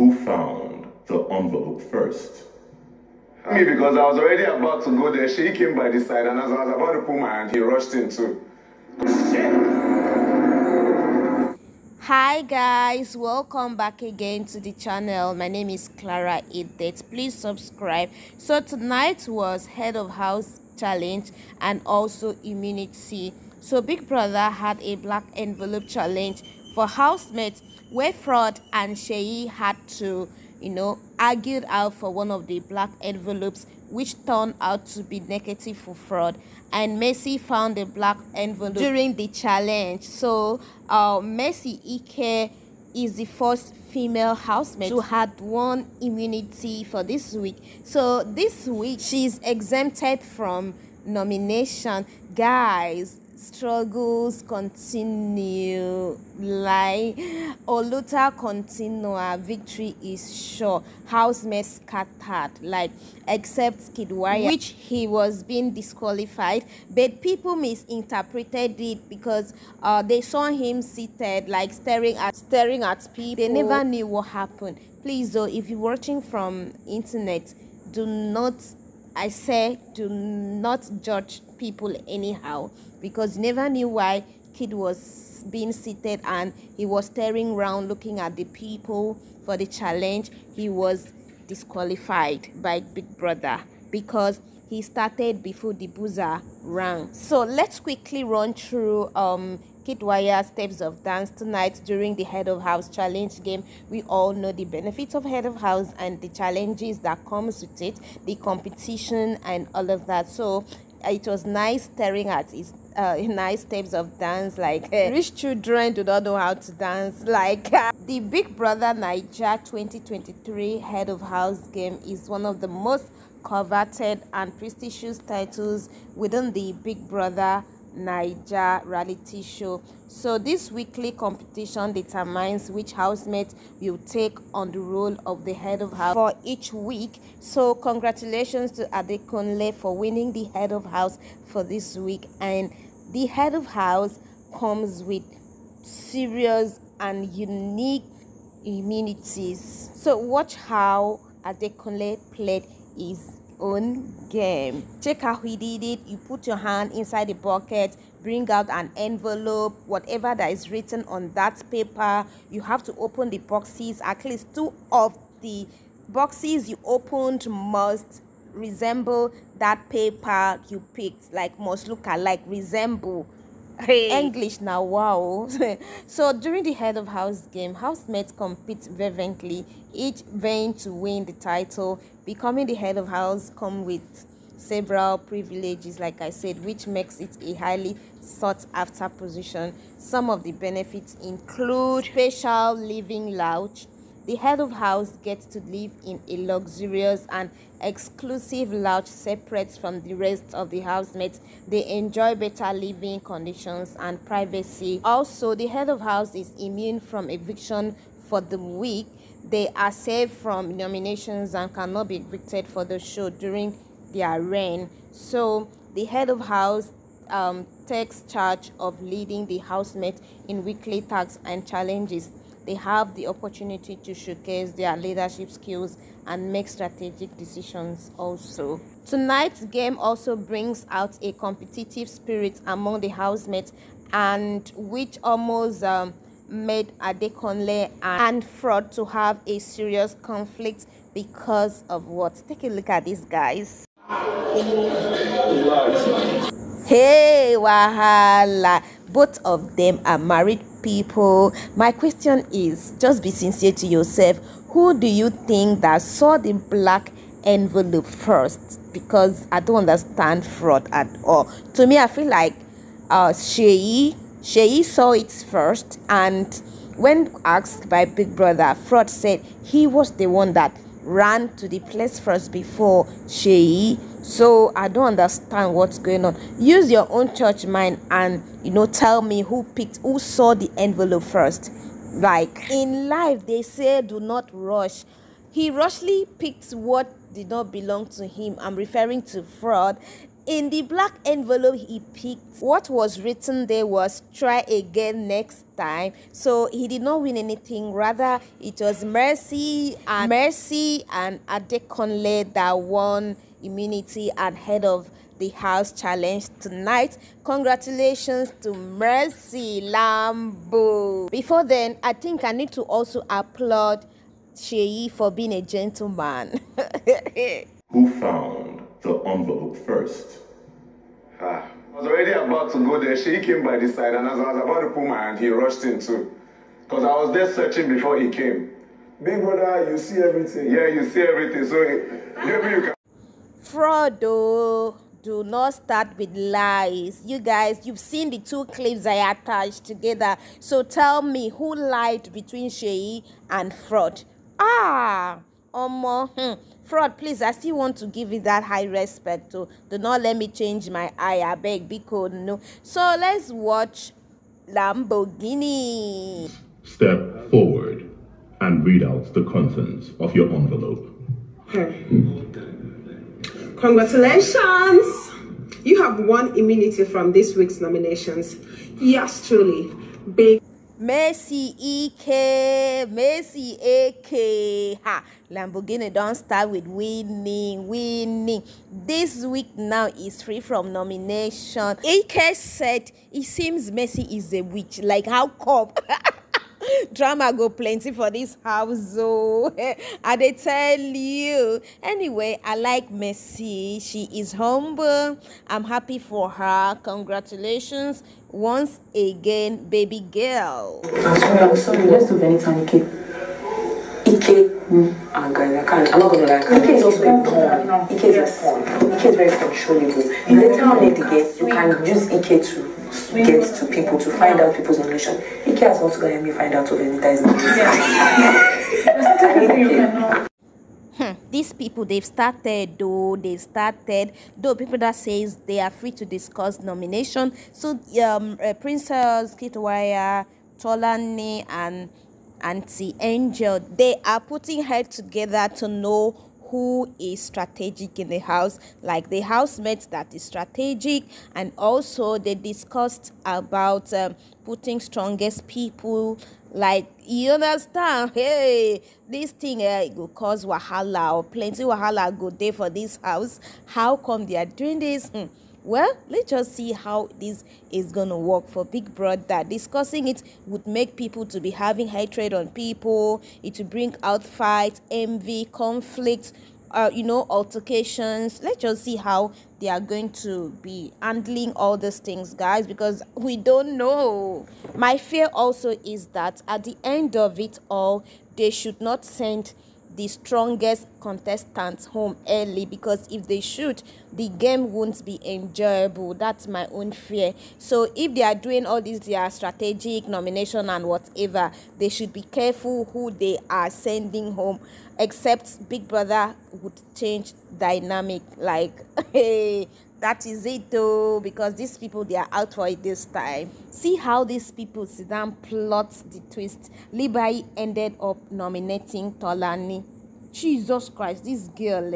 Who found the envelope first? Me, because I was already about to go there. She came by the side, and as I was about to put my hand, he rushed in too. Hi guys, welcome back again to the channel. My name is Clara Edet. Please subscribe. So tonight was head of house challenge and also immunity. So Big Brother had a black envelope challenge for housemates where Fraud and Sheyi had to argued out for one of the black envelopes, which turned out to be negative for Fraud, and Mercy found a black envelope during the challenge. So Mercy Ike is the first female housemate to had won immunity for this week. So this week she's exempted from nomination. Guys, struggles continue, like Oluta continua, victory is sure. Housemates scattered, like except Kidwaya, which he was being disqualified, but people misinterpreted it because they saw him seated, like staring at people. They never knew what happened. Please though, if you're watching from internet, do not judge people anyhow, because you never knew why Kid was being seated and he was staring around looking at the people for the challenge. He was disqualified by Big Brother because he started before the buzzer rang. So let's quickly run through Kidwaya's steps of dance tonight during the head of house challenge game. We all know the benefits of head of house and the challenges that comes with it, the competition and all of that. So it was nice staring at his nice steps of dance, like rich children do not know how to dance, like the Big Brother Naija 2023 head of house game is one of the most coveted and prestigious titles within the Big Brother Naija reality show. So this weekly competition determines which housemate will take on the role of the head of house for each week. So congratulations to Adekunle for winning the head of house for this week. And the head of house comes with serious and unique immunities. So watch how Adekunle played his own game. Check how he did it. You put your hand inside the bucket, bring out an envelope, whatever that is written on that paper. You have to open the boxes. At least 2 of the boxes you opened must resemble that paper you picked, like must look alike, resemble. Hey. English now, wow. So during the head of house game, housemates compete fervently, each vying to win the title. Becoming the head of house come with several privileges, like I said, which makes it a highly sought after position. Some of the benefits include special living lounge. The head of house gets to live in a luxurious and exclusive lounge separate from the rest of the housemates. They enjoy better living conditions and privacy. Also, the head of house is immune from eviction for the week. They are saved from nominations and cannot be evicted for the show during their reign. So the head of house takes charge of leading the housemates in weekly tasks and challenges. They have the opportunity to showcase their leadership skills and make strategic decisions also. Tonight's game also brings out a competitive spirit among the housemates, and which almost made Adekunle and Fraud to have a serious conflict because of what? Take a look at these guys. Hey, wahala. Both of them are married people. My question is, just be sincere to yourself. Who do you think that saw the black envelope first? Because I don't understand Fraud at all. To me, I feel like Sheyi saw it first, and when asked by Big Brother, Fraud said he was the one that ran to the place first before Sheyi. So I don't understand what's going on. Use your own church mind and tell me who saw the envelope first. Like in life, they say do not rush. He rushly picked what did not belong to him. I'm referring to Fraud. In the black envelope he picked, what was written there was "try again next time." So he did not win anything. Rather, it was Mercy and Adekunle that won immunity and head of the house challenge tonight. Congratulations to Mercy Lambo. Before then, I think I need to also applaud Sheyi for being a gentleman. Who found the envelope first? I was already about to go there. She came by the side, and as I was about to put my hand, he rushed in too. Because I was there searching before he came. Big brother, you see everything. Yeah, you see everything. So maybe you can. Frodo, do not start with lies. You guys, you've seen the two clips I attached together. So tell me, who lied between Sheyi and Fraud? Fraud, please, I still want to give you that high respect. Do not let me change my eye. I beg, because no. So let's watch Lamborghini. Step forward and read out the contents of your envelope. Congratulations! You have won immunity from this week's nominations. Yes, truly. Big Mercy EK, Mercy AK. Ha! Lamborghini don't start with winning. This week now is free from nomination. AK said it seems Mercy is a witch. Like, how come? Drama go plenty for this house, oh. I they tell you. Anyway, I like Mercy. She is humble. I'm happy for her. Congratulations once again, baby girl. I'm sorry. Let's do Benita Ike. Guys, I'm not gonna lie. Ike is also a pawn. Ike is very controllable. In the town of the game, you can use Ike to get to people, to find out people's nomination. Ike has also got me find out of Benita's nomination. These people, they've started though people that says they are free to discuss nomination. So Princess Kitwaya, Tolani and Auntie Angel, they are putting head together to know who is strategic in the house, like the housemates that is strategic. And also they discussed about putting strongest people, like, you understand, hey, this thing will cause wahala, or plenty wahala go there for this house. How come they are doing this? Well, let's just see how this is gonna work for Big Brother. Discussing it would make people to be having hatred on people. It will bring out fights, envy, conflict, altercations. Let's just see how they are going to be handling all these things, guys, because we don't know. My fear also is that at the end of it all, they should not send the strongest contestants home early, because if they should, the game won't be enjoyable. That's my own fear. So if they are doing all this, their strategic nomination and whatever, they should be careful who they are sending home, except Big Brother would change dynamic. Like, hey, that is it though, because these people, they are out for it this time. See how these people sit down, plot the twist. Libai ended up nominating Tolani. Jesus Christ, this girl,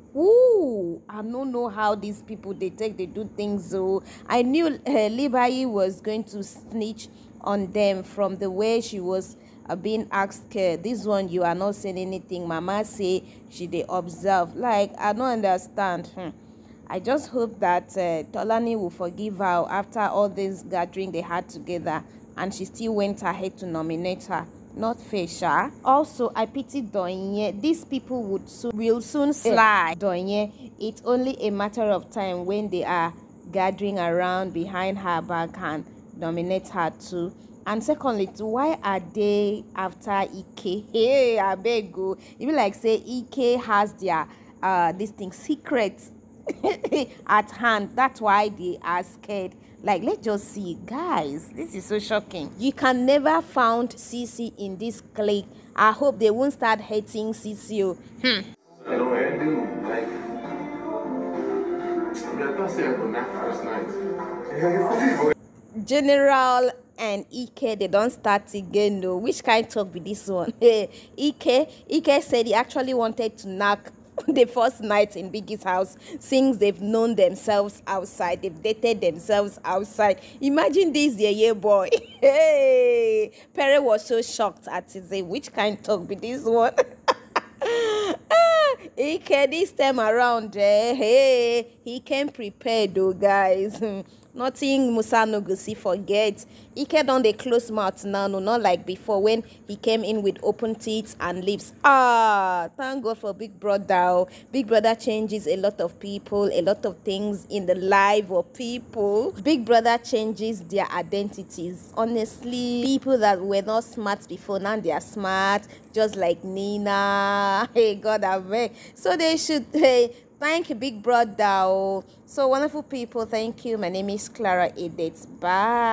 ooh, I don't know how these people they do things. So I knew Libai was going to snitch on them from the way she was being asked. This one, you are not saying anything. Mama say she they observe. Like, I don't understand. I just hope that Tolani will forgive her after all this gathering they had together, and she still went ahead to nominate her. Not fair, Sha. Also, I pity Doinye. These people will soon slide. Doinye, it's only a matter of time when they are gathering around behind her back and nominate her too. And secondly, why are they after Ike? Hey, I beg you. It be like say Ike has their this thing secrets at hand. That's why they are scared. Like, let's just see, guys, this is so shocking. You can never found CC in this clique. I hope they won't start hating CC. I don't end like I thought I could nap first night. General and Ike, they don't start again though. Which kind of talk be this one? Ike said he actually wanted to knock the first night in Biggie's house since they've known themselves outside. They've dated themselves outside. Imagine this, yeah, boy. Hey, Perry was so shocked at his which kind of talk be this one? Ike this time around, hey, he came prepared though, guys. Nothing Musa no go see forget. Ike don dey close mouth now, no, not like before when he came in with open teeth and lips. Thank God for Big Brother. Big Brother changes a lot of people, a lot of things in the life of people. Big Brother changes their identities. Honestly, people that were not smart before, now they are smart, just like Nina. Hey, God, I beg. So they should, hey, thank you, Big Brother. So wonderful people, thank you. My name is Clara Edith. Bye.